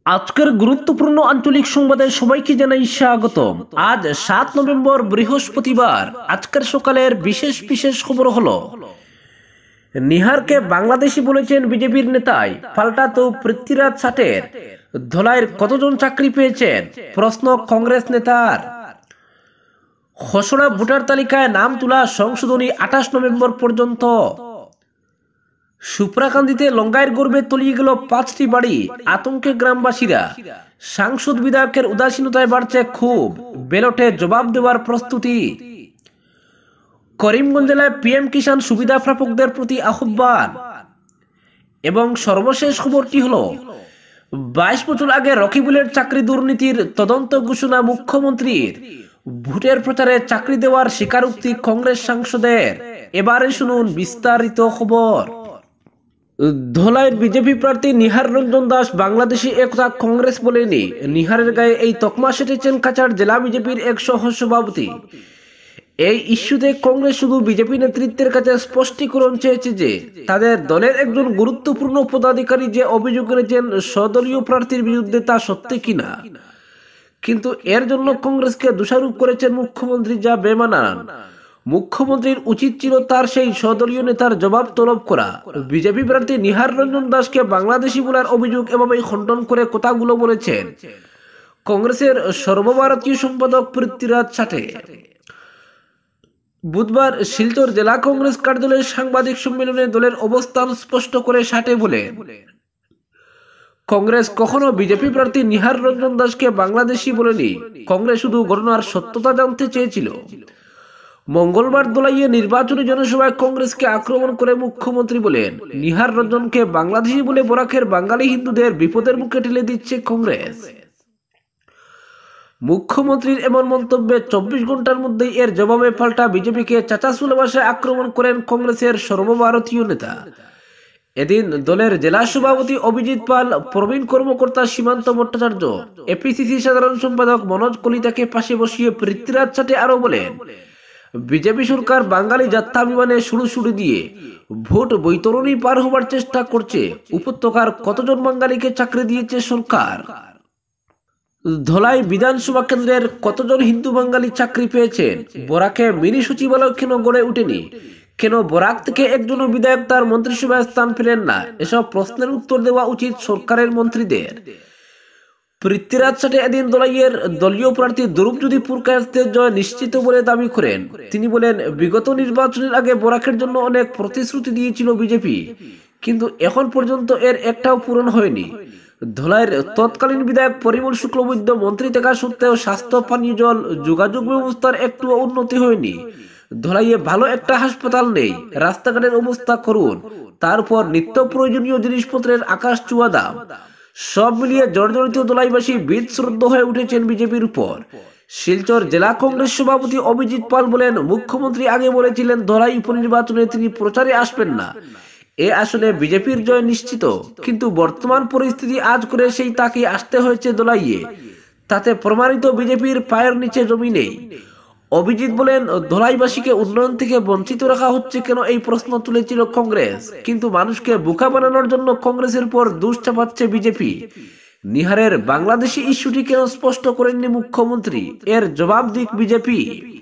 আজকের গুরুত্বপূর্ণ আঞ্চলিক সংবাদে সবাইকে জানাই স্বাগতম। আজ ৭ নভেম্বর বৃহস্পতিবার। আজকের সকালের বিশেষ বিশেষ খবর হলো, নিহারকে বাংলাদেশি বলেছেন বিজেপির নেতাই, পাল্টা তো পৃথ্বীরাজ ষাটের। ধলাইয়ের কতজন চাকরি পেয়েছেন প্রশ্ন কংগ্রেস নেতার। খসড়া ভোটার তালিকায় নাম তোলা সংশোধনী ২৮ নভেম্বর পর্যন্ত। সুপ্রাকান্দিতে লঙ্গাইয়ের গর্বে তলিয়ে গেল ৫টি বাড়ি, আতঙ্কে গ্রামবাসীরা। সাংসদ বিধায়কের উদাসীনতায় বাড়ছে ক্ষোভ, ব্যালটে জবাব দেওয়ার প্রস্তুতি। করিমগঞ্জ জেলায় পিএম কিষাণ সুবিধা প্রাপকদের প্রতি আহ্বান। এবং সর্বশেষ খবরটি হলো, ২২ বছর আগে রকিবুলের চাকরি দুর্নীতির তদন্ত ঘোষণা মুখ্যমন্ত্রীর। ভোটের প্রচারে চাকরি দেওয়ার স্বীকারোক্তি কংগ্রেস সাংসদের। এবারে শুনুন বিস্তারিত খবর। ধলাইয়ের বিজেপি প্রার্থী নিহার রঞ্জন দাস বাংলাদেশি একতা কংগ্রেস বলেনি। নিহারের গায়ে এই তকমা সেটেছেন কাছাড় জেলা বিজেপির এক সহ সভাপতি। এই ইস্যুতে কংগ্রেস শুধু বিজেপি নেতৃত্বের কাছে স্পষ্টীকরণ চেয়েছে যে তাদের দলের একজন গুরুত্বপূর্ণ পদাধিকারী যে অভিযোগ করেছেন স্বদলীয় প্রার্থীর বিরুদ্ধে তা সত্যি কিনা। কিন্তু এর জন্য কংগ্রেসকে দোষারোপ করেছেন মুখ্যমন্ত্রী, যা বেমানান। মুখ্যমন্ত্রীর উচিত ছিল তার সেই স্বদলীয় নেতার জবাব তলব করা। বিজেপি প্রার্থী নিহার রঞ্জন দাসকে বাংলাদেশি বলার অভিযোগ এভাবেই খণ্ডন করে কথাগুলো বলেছেন কংগ্রেসের সর্বভারতীয় সম্পাদক পৃথ্বীরাজ ষাটে। বুধবার শিলচর জেলা কংগ্রেস কার্যালয়ের সাংবাদিক সম্মেলনে দলের অবস্থান স্পষ্ট করে ষাটে বলেন, কংগ্রেস কখনো বিজেপি প্রার্থী নিহার রঞ্জন দাসকে বাংলাদেশি বলেনি। কংগ্রেস শুধু ঘটনার সত্যতা জানতে চেয়েছিল। মঙ্গলবার দলাইয়ে নির্বাচনী জনসভায় কংগ্রেসকে আক্রমণ করে মুখ্যমন্ত্রী বলেন, নিহার রঞ্জনকে বাংলাদেশি বলে বরাকের বাঙালি হিন্দুদের বিপদের মুখে ঠেলে দিচ্ছে কংগ্রেস। মুখ্যমন্ত্রীর এমন মন্তব্যে ২৪ ঘন্টার মধ্যেই এর জবাবে পাল্টা বিজেপিকে চাচাসুলা ভাষায় আক্রমণ করেন কংগ্রেসের সর্বভারতীয় নেতা। এদিন দলের জেলা সভাপতি অভিজিৎ পাল, প্রবীণ কর্মকর্তা সীমান্ত ভট্টাচার্য, এপিসিসি সাধারণ সম্পাদক মনোজ কলিতাকে পাশে বসিয়ে পৃথ্বীরাজ ষাটে আরো বলেন, বিজেপি সরকার বাঙালি জাত্যাভিমানে শুরু দিয়ে ভোট বৈতরণী পার হবার চেষ্টা করছে। উপত্যকার কতজন বাঙালিকে চাকরি দিয়েছে সরকার? ধলাই বিধানসভা কেন্দ্রের কতজন হিন্দু বাঙালি চাকরি পেয়েছেন? বরাকে মিনি সচিবালয় কেন গড়ে উঠেনি? কেন বরাক থেকে একজনও বিধায়ক তার মন্ত্রিসভায় স্থান পেলেন না? এসব প্রশ্নের উত্তর দেওয়া উচিত সরকারের মন্ত্রীদের। পৃথ্বীরাজ ষাটে এদিন দলাইয়ের দলীয় প্রার্থী দ্রৌপদী পুরকায়েতের জয় নিশ্চিত বলে দাবি করেন। তিনি বলেন, বিগত নির্বাচনের আগে বরাকের জন্য অনেক প্রতিশ্রুতি দিয়েছিল বিজেপি, কিন্তু এখন পর্যন্ত এর একটাও পূরণ হয়নি। ধলাইয়ের তৎকালীন বিধায়ক পরিমল শুক্লবৈদ্য মন্ত্রী থাকা সত্ত্বেও স্বাস্থ্য, পানীয় জল, যোগাযোগ ব্যবস্থার একটুও উন্নতি হয়নি। ধলাইয়ে ভালো একটা হাসপাতাল নেই, রাস্তাঘাটের অবস্থা করুন, তারপর নিত্য প্রয়োজনীয় জিনিসপত্রের আকাশ ছোঁয়া দাম। সব মিলিয়ে জর্জরিত দলাইবাসী বীতশ্রদ্ধ হয়ে উঠেছেন বিজেপির উপর। শিলচর জেলা কংগ্রেস সভাপতি অভিজিৎ পাল বলেন, মুখ্যমন্ত্রী আগে বলেছিলেন ধলাই উপনির্বাচনে তিনি প্রচারে আসবেন না, এ আসনে বিজেপির জয় নিশ্চিত। কিন্তু বর্তমান পরিস্থিতি আজ করে সেই তাকে আসতে হয়েছে দলাইয়ে। তাতে প্রমাণিত বিজেপির পায়ের নিচে জমি নেই। অভিজিৎ বলেন, ধলাইবাসীকে উন্নয়ন থেকে বঞ্চিত রাখা হচ্ছে কেন, এই প্রশ্ন তুলেছিল কংগ্রেস, কিন্তু মানুষকে বোকা বানানোর জন্য কংগ্রেসের পর দোষ চাপাচ্ছে বিজেপি। নিহারের বাংলাদেশি ইস্যুটি কেন স্পষ্ট করেননি মুখ্যমন্ত্রী, এর জবাব দিক বিজেপি।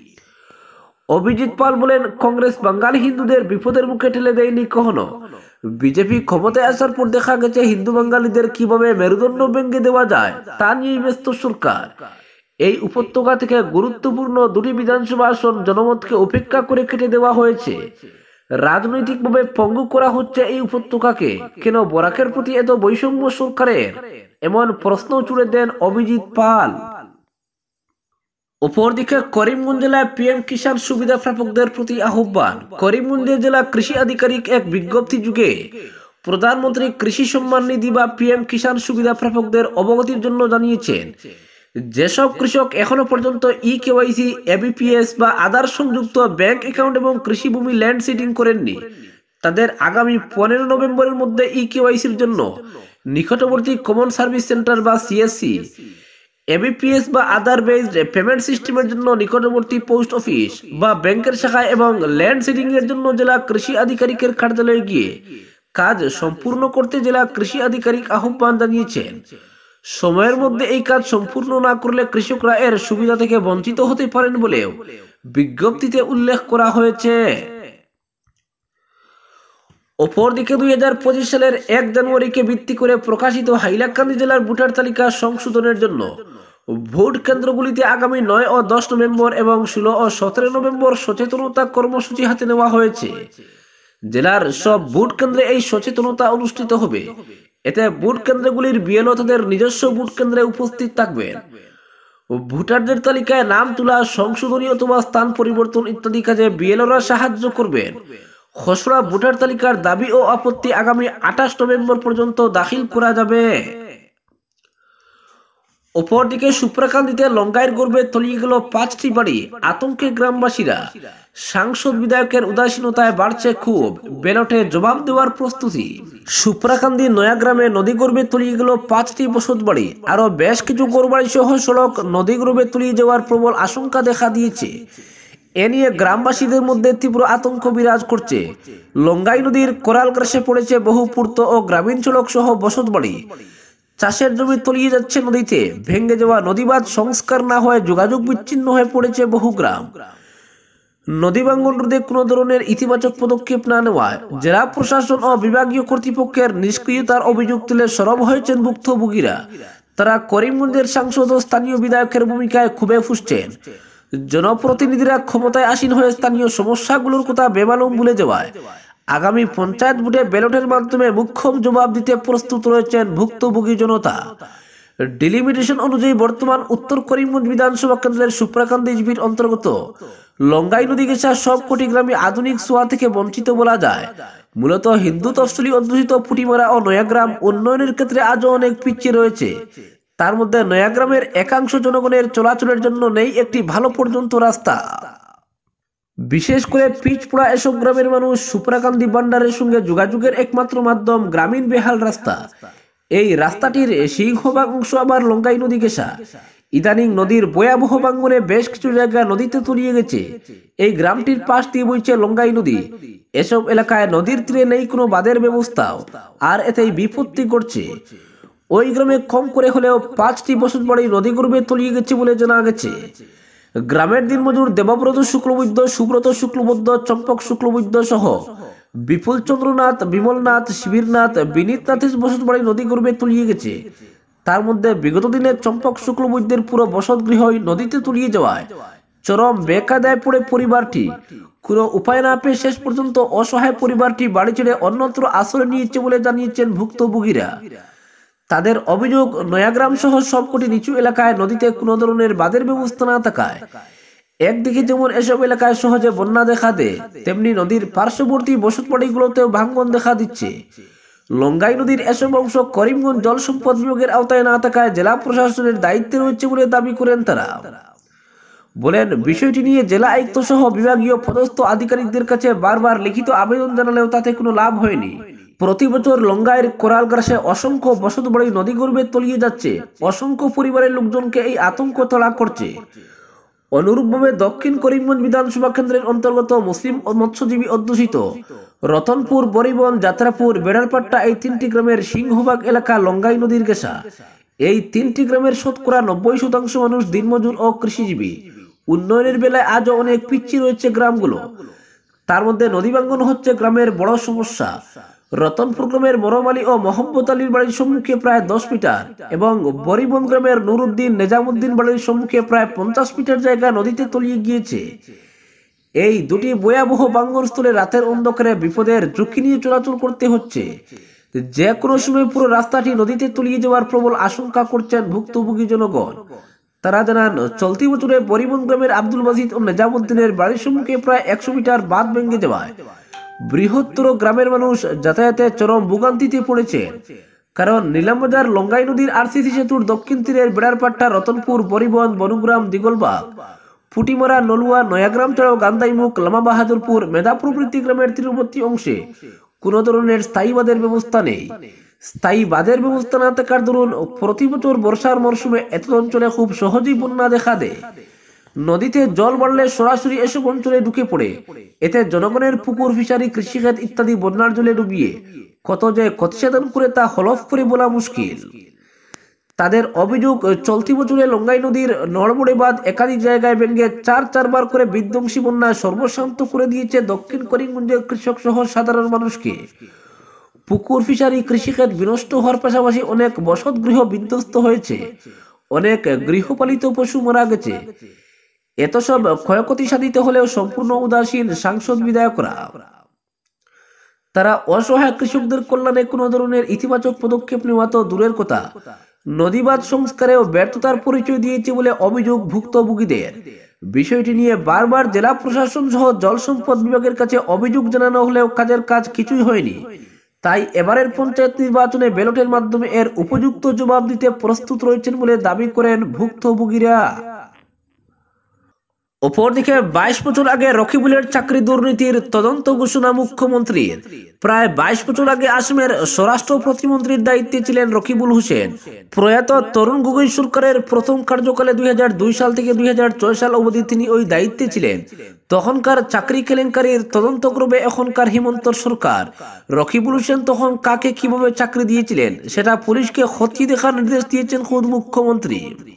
অভিজিৎ পাল বলেন, কংগ্রেস বাঙালি হিন্দুদের বিপদের মুখে ঠেলে দেয়নি কখনো। বিজেপি ক্ষমতায় আসার পর দেখা গেছে হিন্দু বাঙালিদের কিভাবে মেরুদণ্ড ভেঙে দেওয়া যায় তা নিয়ে ব্যস্ত সরকার। এই উপত্যকা থেকে গুরুত্বপূর্ণ দুটি বিধানসভা আসন জনমতকে উপেক্ষা করে কেটে দেওয়া হয়েছে। রাজনৈতিকভাবে পঙ্গু করা হচ্ছে এই উপত্যকাকে। কেন বরাকের প্রতি এত বৈষম্য সরকারের? এমন প্রশ্ন ছুড়ে দেন অভিজিৎ পাল। অপরদিকে করিমগঞ্জ জেলায় পিএম কিষাণ সুবিধা প্রাপকদের প্রতি আহ্বান। করিমগঞ্জের জেলা কৃষি আধিকারিক এক বিজ্ঞপ্তি যুগে প্রধানমন্ত্রী কৃষি সম্মান নিধি বা পিএম কিষাণ সুবিধা প্রাপকদের অবগতির জন্য জানিয়েছেন, যেসব কৃষক এখনো পর্যন্ত ইকেওয়াইসি, এবিপিএস বা আধার সংযুক্ত ব্যাংক অ্যাকাউন্ট এবং কৃষি ভূমি ল্যান্ড সিডিং করেননি, তাদের আগামী 15 নভেম্বরের মধ্যে ইকেওয়াইসির জন্য নিকটবর্তী কমন সার্ভিস সেন্টার বা সিএসসি, এবিপিএস বা আধার বেসড পেমেন্ট সিস্টেমের জন্য নিকটবর্তী পোস্ট অফিস বা ব্যাংকের শাখায় এবং ল্যান্ড সিডিং এর জন্য জেলা কৃষি আধিকারিকের কার্যালয়ে গিয়ে কাজ সম্পূর্ণ করতে জেলা কৃষি আধিকারিক আহ্বান জানিয়েছেন। সময়ের মধ্যে এই কাজ সম্পূর্ণ না করলে কৃষকরা এর সুবিধা থেকে বঞ্চিত হতে পারেন বলেও বিজ্ঞপ্তিতে উল্লেখ করা হয়েছে। অপরদিকে 2025 সালের 1 জানুয়ারিকে ভিত্তি করে প্রকাশিত হাইলাকান্দি জেলার ভোটার তালিকা সংশোধনের জন্য ভোট কেন্দ্রগুলিতে আগামী 9 ও 10 নভেম্বর এবং 16 ও 17 নভেম্বর সচেতনতা কর্মসূচি হাতে নেওয়া হয়েছে। জেলার সব ভোট কেন্দ্রে এই সচেতনতা অনুষ্ঠিত হবে। এতে ভোট কেন্দ্রগুলির বিএলও তাদের নিজস্ব ভোট কেন্দ্রে উপস্থিত থাকবেন। ভোটারদের তালিকায় নাম তোলা, সংশোধনী অথবা স্থান পরিবর্তন ইত্যাদি কাজে বিএলওরা সাহায্য করবেন। খসড়া ভোটার তালিকার দাবি ও আপত্তি আগামী 28 নভেম্বর পর্যন্ত দাখিল করা যাবে। অপরদিকে সুপ্রাকান্দিতে লঙ্গাইয়ের গর্বে তলিয়ে গেল 5টি বাড়ি, আতঙ্কে গ্রামবাসীরা। সাংসদ বিধায়কের উদাসীনতায় বাড়ছে ক্ষোভ, ব্যালটে জবাব দেওয়ার প্রস্তুতি। সুপ্রাকান্দি নয়াগ্রামে নদী গর্বে তলিয়ে গেল 5টি বসত বাড়ি, আরো বেশ কিছু ঘরবাড়ি সহ সড়ক নদী গর্বে তলিয়ে যাওয়ার প্রবল আশঙ্কা দেখা দিয়েছে। এ নিয়ে গ্রামবাসীদের মধ্যে তীব্র আতঙ্ক বিরাজ করছে। লঙ্গাই নদীর কোরাল গ্রাসে পড়েছে বহু পূর্ত ও গ্রামীণ সড়ক সহ বসত বাড়ি। চাষের জমি তলিয়ে যাচ্ছে নদীতে। ভেঙে যাওয়া নদীবাঁধ সংস্কার না হয়ে যোগাযোগ বিচ্ছিন্ন হয়ে পড়েছে বহু গ্রাম। নদী ভাঙ্গন রোধে কোনো ধরনের ইতিবাচক পদক্ষেপ না নেওয়ায় জেলা প্রশাসন ও বিভাগীয় কর্তৃপক্ষের নিষ্ক্রিয়তার অভিযোগ তুলে সরব হয়েছেন ভুক্তভোগীরা। তারা করিমগঞ্জের সাংসদ ও স্থানীয় বিধায়কের ভূমিকায় ক্ষোভে ফুঁসছেন। জনপ্রতিনিধিরা ক্ষমতায় আসীন হয়ে স্থানীয় সমস্যাগুলোর কথা বেমালুম ভুলে যাওয়ায় আগামী পঞ্চায়েত ভোটে ব্যালটের মাধ্যমে মুখ্যম জবাব দিতে প্রস্তুত রয়েছেন ভুক্তভোগী জনতা। ডিলিমিটেশন অনুযায়ী বর্তমান উত্তর করিমগঞ্জ বিধানসভা কেন্দ্রের সুপ্রাকান্দি ইউপির অন্তর্গত লঙ্গাই নদী ঘেঁষা সবকটি গ্রামে আধুনিক সোয়া থেকে বঞ্চিত বলা যায়। মূলত হিন্দু তফসিলি অধ্যুষিত পুটিমারা ও নয়াগ্রাম উন্নয়নের ক্ষেত্রে আজও অনেক পিছিয়ে রয়েছে। তার মধ্যে নয়াগ্রামের একাংশ জনগণের চলাচলের জন্য নেই একটি ভালো পর্যন্ত রাস্তা। বিশেষ করে পিচপড়া এসব গ্রামের মানুষ সুপ্রাকান্দি ভান্ডারের সঙ্গে যোগাযোগের একমাত্র মাধ্যম গ্রামীণ বেহাল রাস্তা। এই রাস্তাটির সিংহভাগ অংশ আবার লঙ্গাই নদী ঘেঁষা। ইদানিং নদীর ভয়াবহ ভাঙ্গনে বেশ কিছু জায়গা নদীতে তলিয়ে গেছে। এই গ্রামটির পাশ দিয়ে বইছে লঙ্গাই নদী। এসব এলাকায় নদীর তীরে নেই কোনো বাঁধের ব্যবস্থাও, আর এতেই বিপত্তি ঘটছে। ওই গ্রামে কম করে হলেও 5টি বসত বাড়ি নদী গর্ভে তলিয়ে গেছে বলে জানা গেছে। গ্রামের দিনমজুর দেবব্রত শুক্লবৈদ্য, সুব্রত শুক্লবৈদ্য, চম্পক শুক্লবৈদ্য সহ বিপুল চন্দ্রনাথ, বিমলনাথ, শিবিরনাথ, বিনীতনাথের বসত বাড়ি নদী গর্ভে তলিয়ে গেছে। তার মধ্যে বিগত দিনে চম্পক শুক্লবৈদ্যের পুরো বসত গৃহই নদীতে তলিয়ে যাওয়ায় চরম বেকায়দায় পড়ে পরিবারটি। কোনো উপায় না পেয়ে শেষ পর্যন্ত অসহায় পরিবারটি বাড়ি ছেড়ে অন্যত্র আশ্রয় নিয়েছে বলে জানিয়েছেন ভুক্তভোগীরা। তাদের অভিযোগ, নয়াগ্রাম সহ সবকটি নিচু এলাকায় নদীতে কোনো ধরনের বাঁধের ব্যবস্থা না থাকায় একদিকে যেমন এসব এলাকায় সহজে বন্যা দেখা দেয়, তেমনি নদীর পার্শ্ববর্তী বসতবাড়িগুলোতেও ভাঙ্গন দেখা দিচ্ছে। লঙ্গাই নদীর এসব অংশ করিমগঞ্জ জল সম্পদ বিভাগের আওতায় না থাকায় জেলা প্রশাসনের দায়িত্বে রয়েছে বলে দাবি করেন তারা। বলেন, বিষয়টি নিয়ে জেলা আয়ুক্ত সহ বিভাগীয় পদস্থ আধিকারিকদের কাছে বারবার লিখিত আবেদন জানালেও তাতে কোনো লাভ হয়নি। প্রতি বছর লঙ্গাইয়ের কোরাল গ্রাসে অসংখ্য বসত বাড়ি নদী গর্ভে তলিয়ে যাচ্ছে। অসংখ্য পরিবারের লোকজনকে এই আতঙ্ক তাড়া করছে। অনুরূপভাবে দক্ষিণ করিমগঞ্জ বিধানসভা কেন্দ্রের অন্তর্গত মুসলিম ও মৎস্যজীবী অধ্যুষিত রতনপুর, বরিবন, যাত্রাপুর, বেড়ারপাট্টা এই 3টি গ্রামের সিংহভাগ এলাকা লঙ্গাই নদীর ঘেঁষা। এই 3টি গ্রামের শতকরা 90% মানুষ দিনমজুর ও কৃষিজীবী। উন্নয়নের বেলায় আজও অনেক পিছিয়ে রয়েছে গ্রামগুলো। তার মধ্যে নদী ভাঙ্গন হচ্ছে গ্রামের বড় সমস্যা। রতনপুর গ্রামের মরম আলী ও মোহাম্মদ আলীর বাড়ির সম্মুখে প্রায় 10 মিটার এবং বরিবন গ্রামের নুরুদ্দিন, নেজামুদ্দিন বাড়ির সম্মুখে প্রায় 50 মিটার জায়গা নদীতে তলিয়ে গিয়েছে। এই দুটি ভয়াবহ ভাঙ্গনস্থলে রাতের অন্ধকারে বিপদের ঝুঁকি নিয়ে চলাচল করতে হচ্ছে। যে কোনো সময় পুরো রাস্তাটি নদীতে তলিয়ে যাওয়ার প্রবল আশঙ্কা করছেন ভুক্তভোগী জনগণ। তারা জানান, চলতি বছরে বরিবন গ্রামের আব্দুল মাজিদ ও নেজামুদ্দিনের বাড়ির সম্মুখে প্রায় 100 মিটার বাঁধ ভেঙে যাওয়ায় বৃহত্তর গ্রামের মানুষ যাতায়াতে চরম ভোগান্তিতে পড়েছে। কারণ নিলামবাজার লঙ্গাই নদীর আরসিসি সেতুর দক্ষিণ তীরের বেড়ারপাট্টা, রতনপুর, বরিবন, বনুগ্রাম, দিগলবাগ, পুটিমারা, নলুয়া, নয়াগ্রাম ছাড়াও গান্দাইমুখ, লামা বাহাদুরপুর, মেধাপুর প্রভৃতি গ্রামের তীরবর্তী অংশে কোনো ধরনের স্থায়ী বাঁধের ব্যবস্থা নেই। স্থায়ী বাঁধের ব্যবস্থা না থাকার দরুন প্রতি বছর বর্ষার মরশুমে এত অঞ্চলে খুব সহজেই বন্যা দেখা দেয়। নদীতে জল বাড়লে সরাসরি এসব অঞ্চলে ঢুকে পড়ে। এতে জনগণের পুকুর, ফিশারি, কৃষিক্ষেত ইত্যাদি বন্যার জলে ডুবিয়ে কত যে ক্ষতিসাধন করে তা হলফ করে বলা মুশকিল। তাদের অভিযোগ, চলতি বছরে লঙ্গাই নদীর নড়বড়ে বাঁধ একাধিক জায়গায় ভেঙে চারবার করে বিধ্বংসী বন্যা সর্বশান্ত করে দিয়েছে দক্ষিণ করিমগঞ্জের কৃষক সহ সাধারণ মানুষকে। পুকুর, ফিশারি, কৃষিক্ষেত বিনষ্ট হওয়ার পাশাপাশি অনেক বসতগৃহ বিধ্বস্ত হয়েছে, অনেক গৃহপালিত পশু মারা গেছে। এত সব ক্ষয়ক্ষতি সাধিত হলেও সম্পূর্ণ উদাসীন সাংসদ বিধায়করা। তারা অসহায় কৃষকদের কল্যাণে কোনো ধরনের ইতিবাচক পদক্ষেপ নেওয়া তো দূরের কথা, নদীবাঁধ সংস্কারেও ব্যর্থতার পরিচয় দিয়েছে বলে অভিযোগ ভুক্তভোগীদের। বিষয়টি নিয়ে বারবার জেলা প্রশাসন সহ জল সম্পদ বিভাগের কাছে অভিযোগ জানানো হলেও কাজের কাজ কিছুই হয়নি। তাই এবারের পঞ্চায়েত নির্বাচনে ব্যালটের মাধ্যমে এর উপযুক্ত জবাব দিতে প্রস্তুত রয়েছেন বলে দাবি করেন ভুক্তভোগীরা। অপরদিকে 22 বছর আগে রকিবুলের চাকরি দুর্নীতির তদন্ত ঘোষণা মুখ্যমন্ত্রীর। প্রায় 22 বছর আগে আসামের স্বরাষ্ট্র প্রতিমন্ত্রীর দায়িত্বে ছিলেন রকিবুল হোসেন। প্রয়াত তরুণ গগৈ সরকারের প্রথম কার্যকালে 2002 সাল থেকে 2006 সাল অবধি তিনি ওই দায়িত্বে ছিলেন। তখনকার চাকরি কেলেঙ্কারির তদন্ত করবে এখনকার হিমন্ত সরকার। রকিবুল হোসেন তখন কাকে কিভাবে চাকরি দিয়েছিলেন সেটা পুলিশকে খতিয়ে দেখার নির্দেশ দিয়েছেন খোদ মুখ্যমন্ত্রী।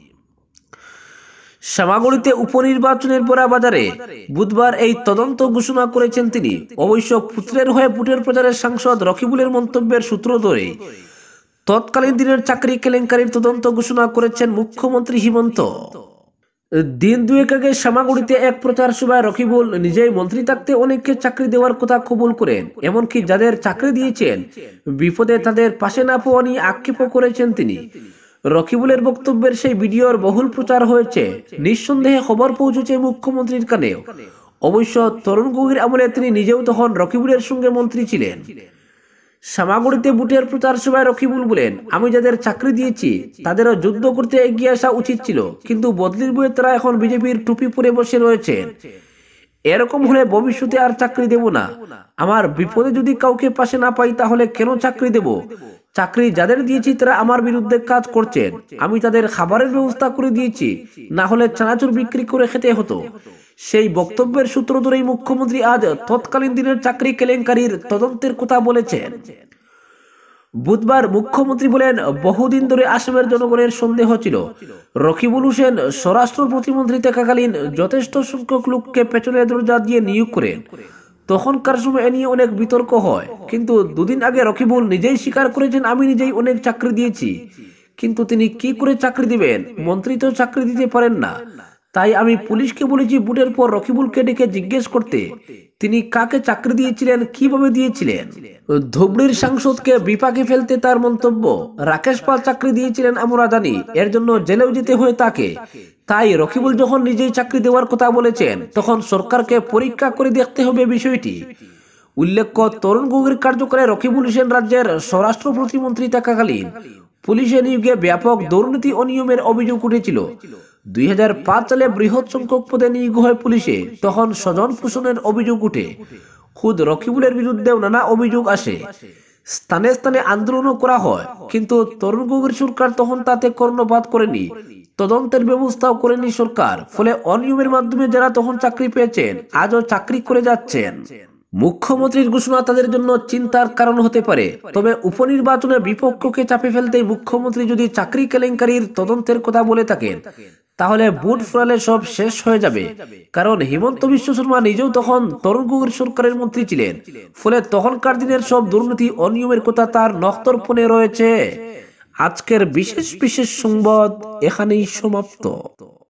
সামাগুড়িতে উপনির্বাচনের বাজারে বুধবার এই তদন্ত ঘোষণা করেছেন তিনি। অবশ্য পুত্রের হয়ে ভোটের প্রচারের সাংসদ রকিবুলের মন্তব্যের সূত্র ধরে তৎকালীন দিনের চাকরি কেলেঙ্কারির তদন্ত ঘোষণা করেছেন মুখ্যমন্ত্রী হিমন্ত। দিন দুয়েক আগে সামাগুড়িতে এক প্রচার সভায় রকিবুল নিজেই মন্ত্রী থাকতে অনেককে চাকরি দেওয়ার কথা কবুল করেন, এমনকি যাদের চাকরি দিয়েছেন বিপদে তাদের পাশে না পাওয়া নিয়ে আক্ষেপও করেছেন তিনি। রকিবুলের বক্তব্যের সেই ভিডিওর বহুল প্রচার হয়েছে, নিঃসন্দেহে খবর পৌঁছেছে মুখ্যমন্ত্রীর কানেও। অবশ্য তরুণ গগৈর আমলে তিনি নিজেও তখন রকিবুলের সঙ্গে মন্ত্রী ছিলেন। সামাগুড়িতে ভোটের প্রচার সভায় রকিবুল বলেন, আমি যাদের চাকরি দিয়েছি তাদেরও যুদ্ধ করতে এগিয়ে আসা উচিত ছিল, কিন্তু বদলির বয়ে তারা এখন বিজেপির টুপি পরে বসে রয়েছেন। এরকম হলে ভবিষ্যতে আর চাকরি দেব না। আমার বিপদে যদি কাউকে পাশে না পাই তাহলে কেন চাকরি দেব? চাকরি যাদের দিয়েছি তারা আমার বিরুদ্ধে কাজ করছেন। আমি তাদের খাবারের ব্যবস্থা করে দিয়েছি, না হলে চানাচুর বিক্রি করে খেতে হতো। সেই বক্তব্যের সূত্র ধরেই মুখ্যমন্ত্রী আজ তৎকালীন দিনের চাকরি কেলেঙ্কারির তদন্তের কথা বলেছেন। বুধবার মুখ্যমন্ত্রী বলেন, বহুদিন ধরে আসামের জনগণের সন্দেহ ছিল রকিবুল হোসেন স্বরাষ্ট্র প্রতিমন্ত্রী থাকাকালীন যথেষ্ট সংখ্যক লোককে পেছনের দরজা দিয়ে নিয়োগ করেন। তখনকার সময় এ নিয়ে অনেক বিতর্ক হয়, কিন্তু দুদিন আগে রকিবুল নিজেই স্বীকার করেছেন, আমি নিজেই অনেক চাকরি দিয়েছি। কিন্তু তিনি কি করে চাকরি দিবেন? মন্ত্রী তো চাকরি দিতে পারেন না। তাই আমি পুলিশকে বলেছি ভোটের পর রকিবুলকে ডেকে জিজ্ঞেস করতে, তিনি কাকে চাকরি দিয়েছিলেন, কিভাবে দিয়েছিলেন। ধুবড়ির সাংসদকে বিপাকে ফেলতে তার মন্তব্য, রাকেশ পাল চাকরি দিয়েছিলেন আমরা জানি, এর জন্য জেলেও যেতে হয় তাকে। তাই রকিবুল যখন নিজেই চাকরি দেওয়ার কথা বলেছেন তখন সরকারকে পরীক্ষা করে দেখতে হবে বিষয়টি। উল্লেখ্য, তরুণ গগৈর কার্যকালে রকিবুল হোসেন রাজ্যের স্বরাষ্ট্র প্রতিমন্ত্রী থাকাকালীন পুলিশে নিয়োগে ব্যাপক দুর্নীতি অনিয়মের অভিযোগ উঠেছিল। 2005 সালে বৃহৎ সংখ্যক পদে নিয়োগ হয় পুলিশে, তখন স্বজন পোষণের অভিযোগ উঠে। খুদ রকিবুলের বিরুদ্ধেও নানা অভিযোগ আসে, স্থানে স্থানে আন্দোলনও করা হয়, কিন্তু তরুণ গগৈর সরকার তখন তাতে কর্ণপাত করেনি, তদন্তের ব্যবস্থাও করেনি সরকার। ফলে অনিয়মের মাধ্যমে যারা তখন চাকরি পেয়েছেন আজও চাকরি করে যাচ্ছেন। মুখ্যমন্ত্রীর ঘোষণা তাদের জন্য চিন্তার কারণ হতে পারে, তবে উপনির্বাচনে বিপক্ষকে চাপে ফেলতে মুখ্যমন্ত্রী যদি চাকরি কেলেঙ্কারির তদন্তের কথা বলে থাকেন তাহলে ভোট ফলালে সব শেষ হয়ে যাবে। কারণ হিমন্ত বিশ্ব শর্মা নিজেও তখন তরুণ গগৈর সরকারের মন্ত্রী ছিলেন। ফলে তখনকার দিনের সব দুর্নীতি অনিয়মের কথা তার নখদর্পণে রয়েছে। আজকের বিশেষ সংবাদ এখানেই সমাপ্ত।